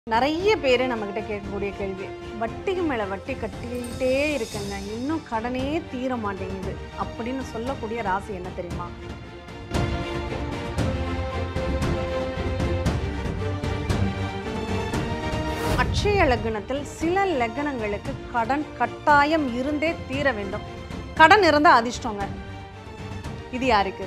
நிறைய பேர் நம்மக்கிட்ட கேட்கக்கூடிய கேள்வி, வட்டிக்கு மேலே வட்டி கட்டிக்கிட்டே இருக்குங்க, இன்னும் கடனே தீர மாட்டேங்குது அப்படின்னு சொல்லக்கூடிய ராசி என்ன தெரியுமா? அட்சய லக்னத்தில் சில லக்னங்களுக்கு கடன் கட்டாயம் இருந்தே தீர வேண்டும். கடன் இருந்தால் அதிர்ஷ்டங்க. இது யாருக்கு?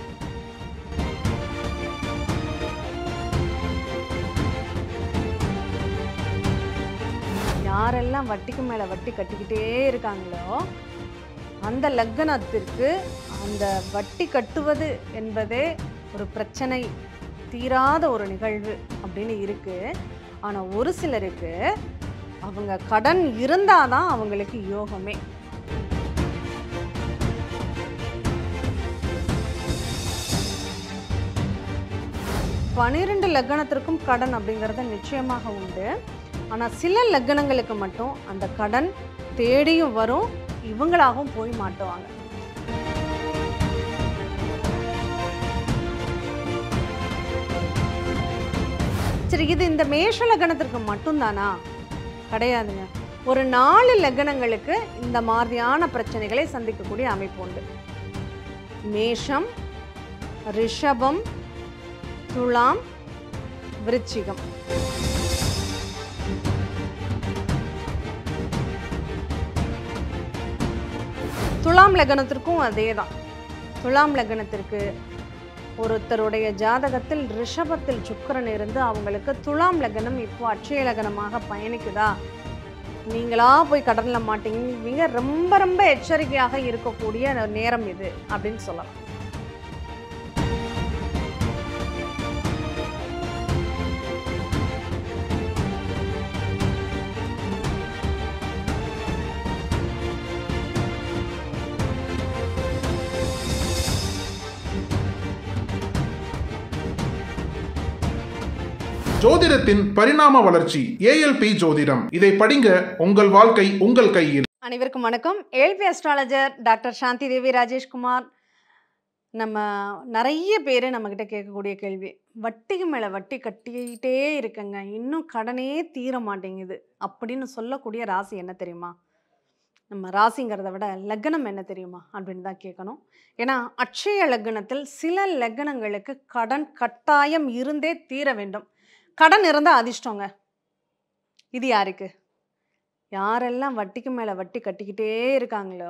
யாரெல்லாம் வட்டிக்கு மேலே வட்டி கட்டிக்கிட்டே இருக்காங்களோ அந்த லக்னத்திற்கு அந்த வட்டி கட்டுவது என்பதே ஒரு பிரச்சனை, தீராத ஒரு நிகழ்வு அப்படின்னு இருக்கு. ஆனால் ஒரு சிலருக்கு அவங்க கடன் இருந்தாதான் அவங்களுக்கு யோகமே. பன்னிரண்டு லக்னத்திற்கும் கடன் அப்படிங்கிறது நிச்சயமாக உண்டு. ஆனால் சில லக்னங்களுக்கு மட்டும் அந்த கடன் தேடியும் வரும், இவங்களாகவும் போய் மாட்டுவாங்க. சரி, இது இந்த மேஷ லக்னத்திற்கு மட்டும்தானா? கிடையாதுங்க. ஒரு 4 லக்னங்களுக்கு இந்த மாதிரியான பிரச்சனைகளை சந்திக்கக்கூடிய அமைப்பு உண்டு. மேஷம், ரிஷபம், துலாம், விருச்சிகம். துலாம் லக்னத்திற்கும் அதே தான். துலாம் லக்னத்திற்கு ஒருத்தருடைய ஜாதகத்தில் ரிஷபத்தில் சுக்கிரன் இருந்து அவங்களுக்கு துலாம் லக்னம் இப்போ அட்சய லக்னமாக பயணிக்குதா, நீங்களா போய் கடன்ல மாட்டீங்க, ரொம்ப ரொம்ப எச்சரிக்கையாக இருக்கக்கூடிய நேரம் இது அப்படின்னு சொல்லலாம். ஜோதிடத்தின் பரிணாம வளர்ச்சி ஏஎல்பி ஜோதிடம். இதை படிங்க, உங்கள் வாழ்க்கை உங்கள் கையில். அனைவருக்கும் வணக்கம். ALP astrologer doctor Shanti Devi Rajeshkumar. நம்ம நிறைய பேர் நம்மக்கிட்ட கேட்கக்கூடிய கேள்வி, வட்டிக்கு மேலே வட்டி கட்டிக்கிட்டே இருக்குங்க, இன்னும் கடனே தீர மாட்டேங்குது அப்படின்னு சொல்லக்கூடிய ராசி என்ன தெரியுமா? நம்ம ராசிங்கிறத விட லக்னம் என்ன தெரியுமா அப்படின்னு தான் கேட்கணும். ஏன்னா அட்சய லக்னத்தில் சில லக்னங்களுக்கு கடன் கட்டாயம் இருந்தே தீர வேண்டும். கடன் இருந்தால் அதிர்ஷ்டங்க. இது யாருக்கு? யாரெல்லாம் வட்டிக்கு மேலே வட்டி கட்டிக்கிட்டே இருக்காங்களோ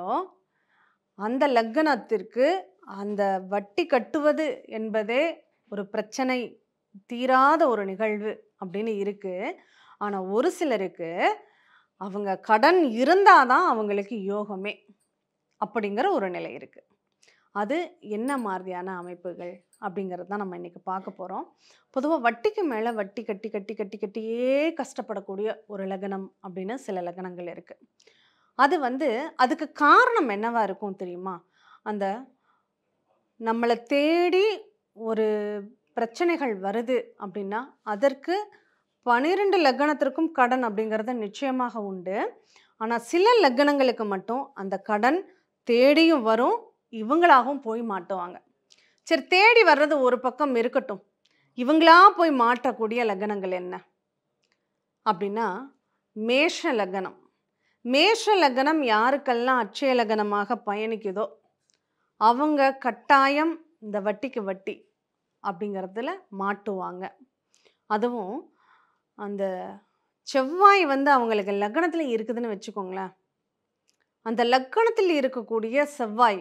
அந்த லக்னத்திற்கு அந்த வட்டி கட்டுவது என்பதே ஒரு பிரச்சனை, தீராத ஒரு நிகழ்வு அப்படின்னு இருக்கு. ஆனால் ஒரு சிலருக்கு அவங்க கடன் இருந்தாதான் அவங்களுக்கு யோகமே அப்படிங்கிற ஒரு நிலை இருக்கு. அது என்ன மாதிரியான அமைப்புகள் அப்படிங்கிறது தான் நம்ம இன்னைக்கு பார்க்க போகிறோம். பொதுவாக வட்டிக்கு மேலே வட்டி கட்டி கட்டி கட்டி கட்டியே கஷ்டப்படக்கூடிய ஒரு லக்னம் அப்படின்னு சில லக்னங்கள் இருக்குது. அது அதுக்கு காரணம் என்னவா இருக்கும் தெரியுமா? அந்த நம்மளை தேடி ஒரு பிரச்சனைகள் வருது அப்படின்னா அதற்கு 12 லக்னத்திற்கும் கடன் அப்படிங்கிறது நிச்சயமாக உண்டு. ஆனால் சில லக்னங்களுக்கு மட்டும் அந்த கடன் தேடியும் வரும், இவங்களாகவும் போய் மாட்டுவாங்க. சரி, தேடி வர்றது ஒரு பக்கம் இருக்கட்டும், இவங்களா போய் மாட்டக்கூடிய லக்னங்கள் என்ன அப்படின்னா மேஷ லக்னம். மேஷ லக்னம் யாருக்கெல்லாம் அட்சய லக்னமாக பயணிக்குதோ அவங்க கட்டாயம் இந்த வட்டிக்கு வட்டி அப்படிங்கிறதுல மாட்டுவாங்க. அதுவும் அந்த செவ்வாய் அவங்களுக்கு லக்னத்தில் இருக்குதுன்னு வச்சுக்கோங்களேன். அந்த லக்னத்தில் இருக்கக்கூடிய செவ்வாய்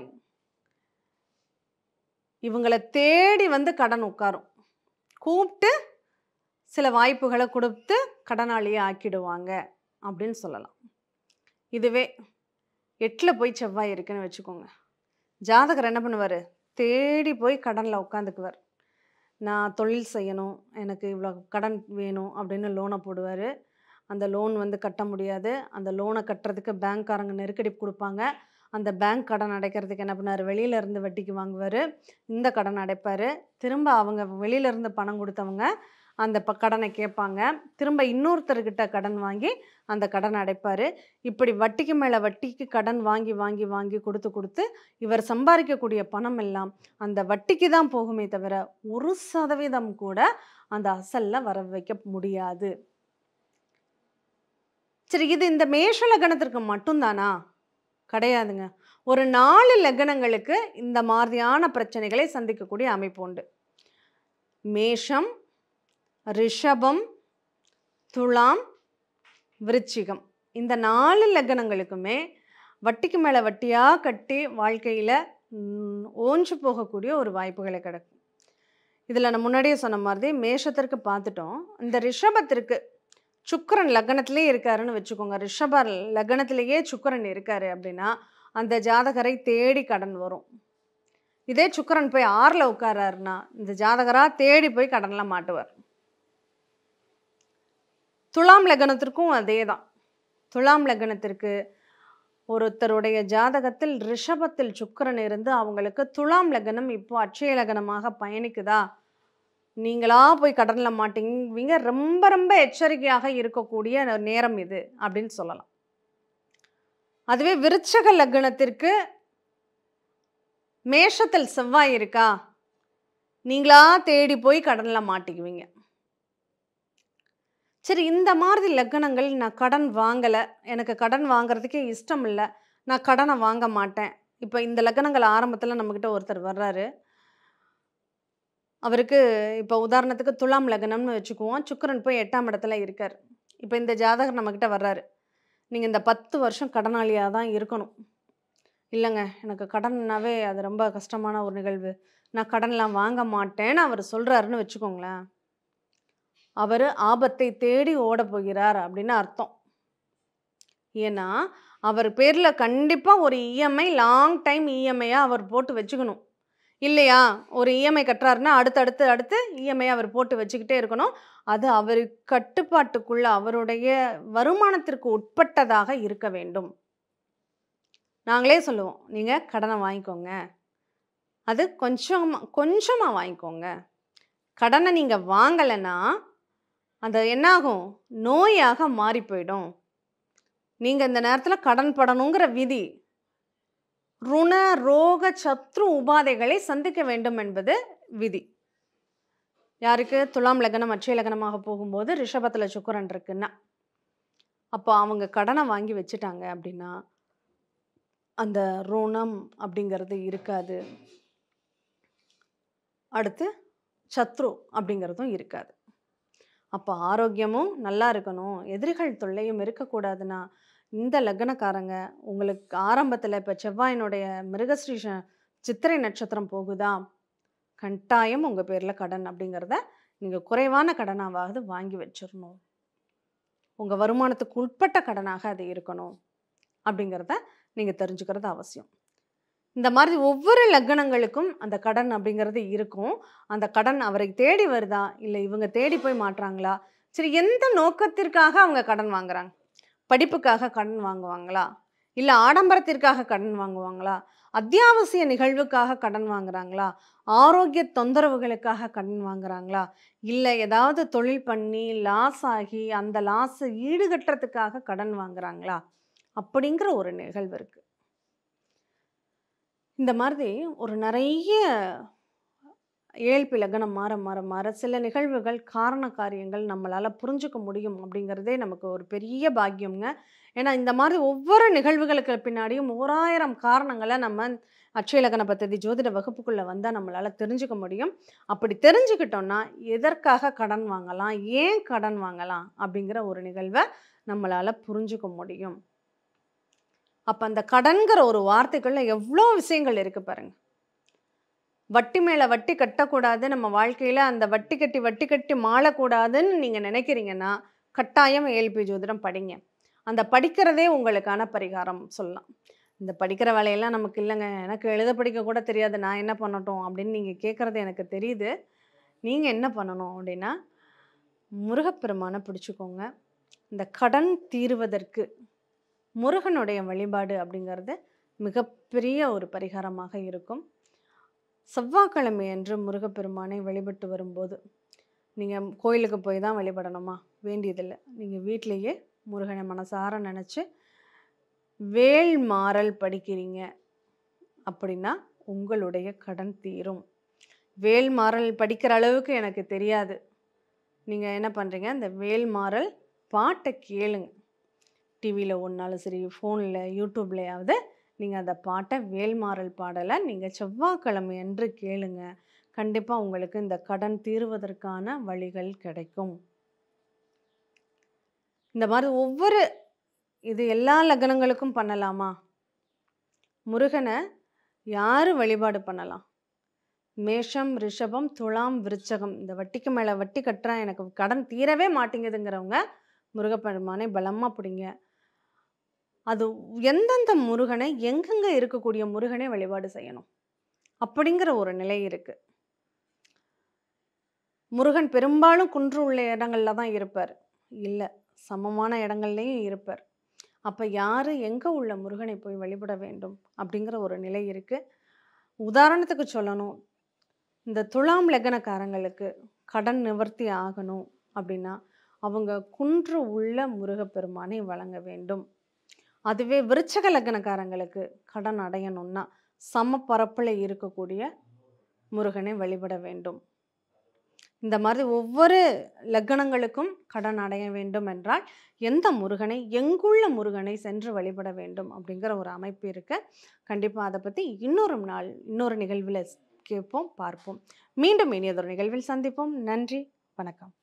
இவங்களை தேடி கடன் உட்காரும், கூப்பிட்டு சில வாய்ப்புகளை கொடுத்து கடனாளியை ஆக்கிடுவாங்க அப்படின்னு சொல்லலாம். இதுவே 8ல் போய் செவ்வாய் இருக்குன்னு வச்சுக்கோங்க, ஜாதகர் என்ன பண்ணுவார்? தேடி போய் கடனில் உட்காந்துக்குவார். நான் தொழில் செய்யணும், எனக்கு இவ்வளோ கடன் வேணும் அப்படின்னு லோனை போடுவார். அந்த லோன் கட்ட முடியாது. அந்த லோனை கட்டுறதுக்கு பேங்க்காரங்க நெருக்கடி கொடுப்பாங்க. அந்த பேங்க் கடன் அடைக்கிறதுக்கு என்ன பண்ணார்? வெளியிலேருந்து வட்டிக்கு வாங்குவார், இந்த கடன் அடைப்பார். திரும்ப அவங்க வெளியிலேருந்து பணம் கொடுத்தவங்க அந்த கடனை கேட்பாங்க, திரும்ப இன்னொருத்தர்கிட்ட கடன் வாங்கி அந்த கடன் அடைப்பார். இப்படி வட்டிக்கு மேலே வட்டிக்கு கடன் வாங்கி வாங்கி வாங்கி கொடுத்து கொடுத்து இவர் சம்பாதிக்கக்கூடிய பணம் எல்லாம் அந்த வட்டிக்கு தான் போகுமே தவிர 1% கூட அந்த அசலில் வர வைக்க முடியாது. சரி, இது இந்த மேஷ லக்னத்திற்கு மட்டும்தானா? கிடையாதுங்க. ஒரு 4 லக்னங்களுக்கு இந்த மாதிரியான பிரச்சனைகளை சந்திக்கக்கூடிய அமைப்பு உண்டு. மேஷம், ரிஷபம், துலாம், விருச்சிகம். இந்த 4 லக்னங்களுக்குமே வட்டிக்கு மேல வட்டியா கட்டி வாழ்க்கையில ஓஞ்சு போகக்கூடிய ஒரு வாய்ப்புகளை கிடைக்கும். இதில் நான் முன்னாடியே சொன்ன மாதிரி மேஷத்திற்கு பார்த்துட்டோம். இந்த ரிஷபத்திற்கு சுக்கிரன் லக்னத்திலே இருக்காருன்னு வச்சுக்கோங்க. ரிஷப லக்னத்திலேயே சுக்கிரன் இருக்காரு அப்படின்னா, அந்த ஜாதகரை தேடி கடன் வரும். இதே சுக்கிரன் போய் 6ல் உட்காராருன்னா, இந்த ஜாதகரா தேடி போய் கடன்ல மாட்டுவார். துலாம் லக்னத்திற்கும் அதே தான். துலாம் லக்னத்திற்கு ஒருத்தருடைய ஜாதகத்தில் ரிஷபத்தில் சுக்கிரன் இருந்து அவங்களுக்கு துலாம் லக்னம் இப்போ அட்சய லக்னமாக பயணிக்குதா, நீங்களா போய் கடன்ல மாட்டீங்க. ரொம்ப ரொம்ப எச்சரிக்கையாக இருக்கக்கூடிய நேரம் இது அப்படின்னு சொல்லலாம். அதுவே விருச்சக லக்னத்திற்கு மேஷத்தில் செவ்வாய் இருக்கா, நீங்களா தேடி போய் கடன்ல மாட்டிக்குவீங்க. சரி, இந்த மாதிரி லக்னங்கள் நான் கடன் வாங்கலை, எனக்கு கடன் வாங்குறதுக்கே இஷ்டம் இல்லை, நான் கடனை வாங்க மாட்டேன். இப்போ இந்த லக்னங்கள் ஆரம்பத்தில் நம்மக்கிட்ட ஒருத்தர் வர்றாரு. அவருக்கு இப்போ உதாரணத்துக்கு துலாம் லக்னம்னு வச்சுக்குவோம். சுக்கிரன் போய் 8ஆம் இடத்துல இருக்கார். இப்போ இந்த ஜாதகர் நம்மக்கிட்ட வர்றாரு. நீங்கள் இந்த 10 வருஷம் கடனாளியாக தான் இருக்கணும். இல்லைங்க, எனக்கு கடன்னாவே அது ரொம்ப கஷ்டமான ஒரு நிகழ்வு, நான் கடன்லாம் வாங்க மாட்டேன்னு அவர் சொல்கிறாருன்னு வச்சுக்கோங்களேன். அவர் ஆபத்தை தேடி ஓட போகிறார் அப்படின்னு அர்த்தம். ஏன்னா அவர் பேரில் கண்டிப்பாக ஒரு இஎம்ஐ, லாங் டைம் இஎம்ஐயாக அவர் போட்டு வச்சுக்கணும். இல்லையா, ஒரு இஎம்ஐ கட்டுறாருன்னா அடுத்து இஎம்ஐ அவர் போட்டு வச்சுக்கிட்டே இருக்கணும். அது அவர் கட்டுப்பாட்டுக்குள்ள அவருடைய வருமானத்திற்கு உட்பட்டதாக இருக்க வேண்டும். நாங்களே சொல்லுவோம், நீங்கள் கடனை வாங்கிக்கோங்க, அது கொஞ்சமாக வாங்கிக்கோங்க. கடனை நீங்கள் வாங்கலைன்னா அது என்னாகும், நோயாக மாறி போயிடும். நீங்கள் இந்த நேரத்தில் கடன் படணுங்கிற விதி, ருண ரோக சத்ரு உபாதைகளை சந்திக்க வேண்டும் என்பது விதி. யாருக்கு? துலாம் லக்னம் அட்சய லக்னமாக போகும்போது ரிஷபத்தில் சுக்கிரன் இருக்குன்னா, அப்போ அவங்க கடனை வாங்கி வச்சுட்டாங்க அப்படின்னா அந்த ருணம் அப்படிங்கிறது இருக்காது. அடுத்து சத்ரு அப்படிங்கிறதும் இருக்காது. அப்போ ஆரோக்கியமும் நல்லா இருக்கணும், எதிரிகள் தொல்லையும் இருக்கக்கூடாதுன்னா, இந்த லக்னக்காரங்க உங்களுக்கு ஆரம்பத்தில் இப்போ செவ்வாயினுடைய மிருகஸ்ரீ சித்திரை நட்சத்திரம் போகுதா, கட்டாயம் உங்கள் பேரில் கடன் அப்படிங்கிறத நீங்கள் குறைவான கடனாவது வாங்கி வச்சிடணும். உங்கள் வருமானத்துக்கு உட்பட்ட கடனாக அது இருக்கணும் அப்படிங்கிறத நீங்கள் தெரிஞ்சுக்கிறது அவசியம். இந்த மாதிரி ஒவ்வொரு லக்னங்களுக்கும் அந்த கடன் அப்படிங்கிறது இருக்கும். அந்த கடன் அவரை தேடி வருதா, இல்லை இவங்க தேடி போய் மாட்டுறாங்களா? சரி, எந்த நோக்கத்திற்காக அவங்க கடன் வாங்குறாங்க? படிப்புக்காக கடன் வாங்குவாங்களா, இல்லை ஆடம்பரத்திற்காக கடன் வாங்குவாங்களா, அத்தியாவசிய நிகழ்வுக்காக கடன் வாங்குறாங்களா, ஆரோக்கிய தொந்தரவுகளுக்காக கடன் வாங்குறாங்களா, இல்லை ஏதாவது தொழில் பண்ணி லாஸ் ஆகி அந்த லாஸை ஈடுகட்டுறதுக்காக கடன் வாங்குறாங்களா அப்படிங்கிற ஒரு நிகழ்வு இருக்குது. இந்த மாதிரி ஒரு நிறைய ஏழ்பி லக்னம் மாற மாற மாற சில நிகழ்வுகள், காரண காரியங்கள் நம்மளால் புரிஞ்சுக்க முடியும் அப்படிங்கிறதே நமக்கு ஒரு பெரிய பாக்கியம்ங்க. ஏன்னா இந்த மாதிரி ஒவ்வொரு நிகழ்வுகளுக்கு பின்னாடியும் 1000 காரணங்களை நம்ம அட்சய லக்ன பத்ததி ஜோதிட வகுப்புக்குள்ளே வந்தால் நம்மளால் தெரிஞ்சுக்க முடியும். அப்படி தெரிஞ்சுக்கிட்டோன்னா எதற்காக கடன் வாங்கலாம், ஏன் கடன் வாங்கலாம் அப்படிங்கிற ஒரு நிகழ்வை நம்மளால் புரிஞ்சுக்க முடியும். அப்போ அந்த கடன்கிற ஒரு வார்த்தைக்குள்ள எவ்வளோ விஷயங்கள் இருக்குது பாருங்கள். வட்டி மேலே வட்டி கட்டக்கூடாது, நம்ம வாழ்க்கையில் அந்த வட்டி கட்டி மாளக்கூடாதுன்னு நீங்கள் நினைக்கிறீங்கன்னா கட்டாயம் ஏஎல்பி ஜோதிடம் படிங்க. அந்த படிக்கிறதே உங்களுக்கான பரிகாரம் சொல்லலாம். இந்த படிக்கிற வேலையெல்லாம் நமக்கு இல்லைங்க, எனக்கு எழுத படிக்க கூட தெரியாது, நான் என்ன பண்ணட்டும் அப்படின்னு நீங்கள் கேட்குறது எனக்கு தெரியுது. நீங்கள் என்ன பண்ணணும் அப்படின்னா, முருகப்பெருமானை பிடிச்சிக்கோங்க. இந்த கடன் தீருவதற்கு முருகனுடைய வழிபாடு அப்படிங்கிறது மிகப்பெரிய ஒரு பரிகாரமாக இருக்கும். செவ்வாய்க்கிழமை அன்று முருகப்பெருமானை வழிபட்டு வரும்போது, நீங்கள் கோயிலுக்கு போய் தான் வழிபடணுமா வேண்டியதில்லை. நீங்கள் வீட்டிலையே முருகனை மனசார நினச்சி வேல் மாறல் படிக்கிறீங்க அப்படின்னா உங்களுடைய கடன் தீரும். வேல் மாறல் படிக்கிற அளவுக்கு எனக்கு தெரியாது, நீங்கள் என்ன பண்ணுறீங்க, இந்த வேல் மாறல் பாட்டை கேளுங்க. டிவியில் ஓடினாலும் சரி, ஃபோனில் யூடியூப்லையாவது நீங்கள் அந்த பாட்டை வேல்மாறல் பாடலை நீங்கள் செவ்வாய்க்கிழமை அன்று கேளுங்க. கண்டிப்பாக உங்களுக்கு இந்த கடன் தீர்வதற்கான வழிகள் கிடைக்கும். இந்த மாதிரி ஒவ்வொரு இது எல்லா லக்னங்களுக்கும் பண்ணலாமா? முருகனை யார் வழிபாடு பண்ணலாம்? மேஷம், ரிஷபம், துலாம், விருச்சகம், இந்த வட்டிக்கு மேலே வட்டி கட்டுறேன், எனக்கு கடன் தீரவே மாட்டேங்குதுங்கிறவங்க முருகப்பெருமானை பலமாக பிடிங்க. அது எந்தெந்த முருகனை, எங்கெங்கே இருக்கக்கூடிய முருகனை வழிபாடு செய்யணும் அப்படிங்கிற ஒரு நிலை இருக்குது. முருகன் பெரும்பாலும் குன்று உள்ள இடங்களில் தான் இருப்பார், இல்லை சமமான இடங்கள்லையும் இருப்பார். அப்போ யார் எங்கே உள்ள முருகனை போய் வழிபட வேண்டும் அப்படிங்கிற ஒரு நிலை இருக்குது. உதாரணத்துக்கு சொல்லணும், இந்த துலாம் லக்னக்காரங்களுக்கு கடன் நிவர்த்தி ஆகணும் அப்படின்னா அவங்க குன்று உள்ள முருகப்பெருமானை வழங்க வேண்டும். அதுவே விருச்சக லக்னக்காரங்களுக்கு கடன் அடையணும்னா சமபரப்பில் இருக்கக்கூடிய முருகனை வழிபட வேண்டும். இந்த மாதிரி ஒவ்வொரு லக்னங்களுக்கும் கடன் அடைய வேண்டும் என்றால் எந்த முருகனை, எங்குள்ள முருகனை சென்று வழிபட வேண்டும் அப்படிங்கிற ஒரு அமைப்பு இருக்கு. கண்டிப்பாக அதை பற்றி இன்னொரு நாள் இன்னொரு நிகழ்வில் கேட்போம், பார்ப்போம். மீண்டும் இனியதொரு நிகழ்வில் சந்திப்போம். நன்றி, வணக்கம்.